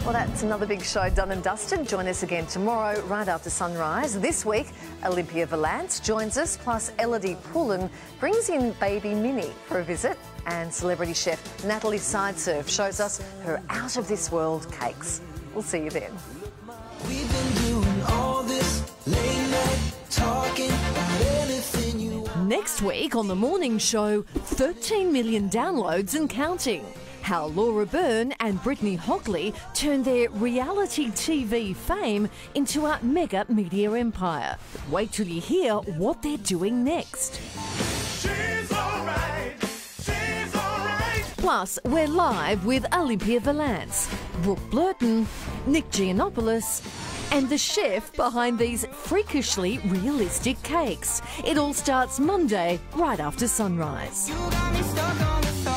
Well, that's another big show done and dusted. Join us again tomorrow, right after sunrise. This week, Olympia Valance joins us, plus Elodie Pullen brings in baby Minnie for a visit. And celebrity chef Natalie Sideserve shows us her out-of-this-world cakes. We'll see you then. We've been doing all this late night talking about anything you want. Next week on The Morning Show, 13 million downloads and counting. How Laura Byrne and Brittany Hockley turned their reality TV fame into a mega media empire. Wait till you hear what they're doing next. She's all right. She's all right. Plus, we're live with Olympia Valance, Brooke Blurton, Nick Giannopoulos, and the chef behind these freakishly realistic cakes. It all starts Monday, right after sunrise. You got me stuck on the